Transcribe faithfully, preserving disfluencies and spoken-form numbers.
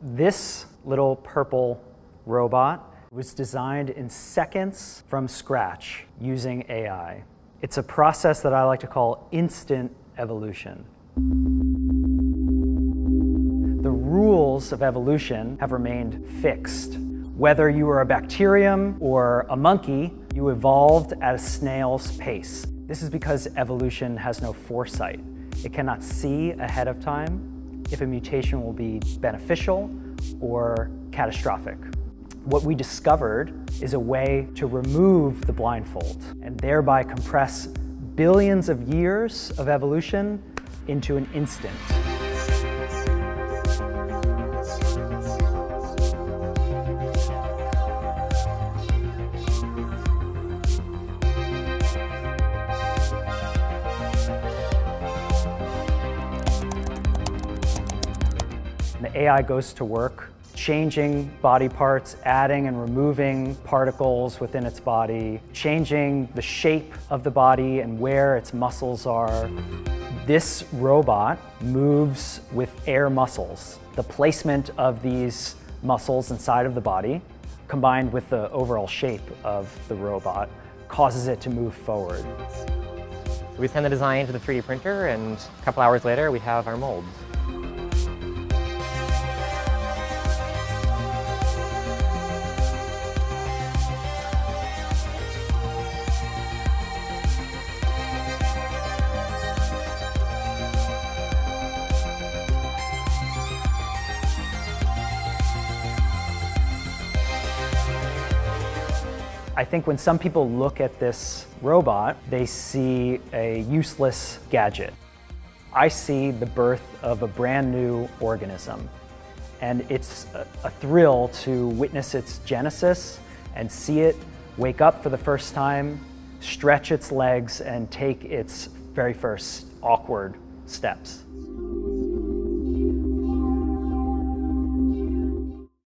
This little purple robot was designed in seconds from scratch using A I. It's a process that I like to call instant evolution. The rules of evolution have remained fixed. Whether you were a bacterium or a monkey, you evolved at a snail's pace. This is because evolution has no foresight. It cannot see ahead of time if a mutation will be beneficial or catastrophic. What we discovered is a way to remove the blindfold and thereby compress billions of years of evolution into an instant. The A I goes to work changing body parts, adding and removing particles within its body, changing the shape of the body and where its muscles are. This robot moves with air muscles. The placement of these muscles inside of the body, combined with the overall shape of the robot, causes it to move forward. We send the design to the three D printer, and a couple hours later we have our molds. I think when some people look at this robot, they see a useless gadget. I see the birth of a brand new organism, and it's a, a thrill to witness its genesis and see it wake up for the first time, stretch its legs, and take its very first awkward steps.